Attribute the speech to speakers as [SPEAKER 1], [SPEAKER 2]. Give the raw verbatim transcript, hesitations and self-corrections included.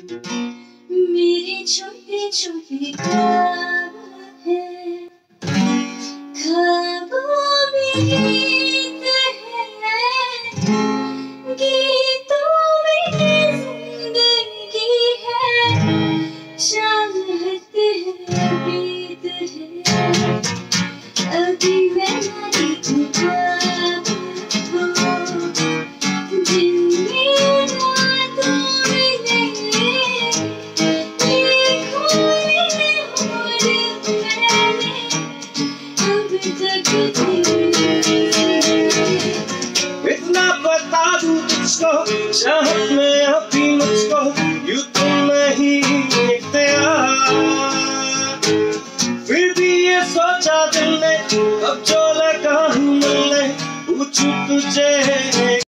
[SPEAKER 1] मेरे छोटे छोटे ख्वाब हैं, ख्वाबों में गीत है, गीतों में जिंदगी है, चाहत है, प्रीत है। अभी मैं नहीं हूँ ख्वाब वो, जिनमें रातों में
[SPEAKER 2] इतना बता दूं तुझको, चाहत में अभी मुझको यूं तो नहीं इख्तियार। फिर भी ये सोचा दिल ने, अब जो लगा मन ने पूछूं तुझे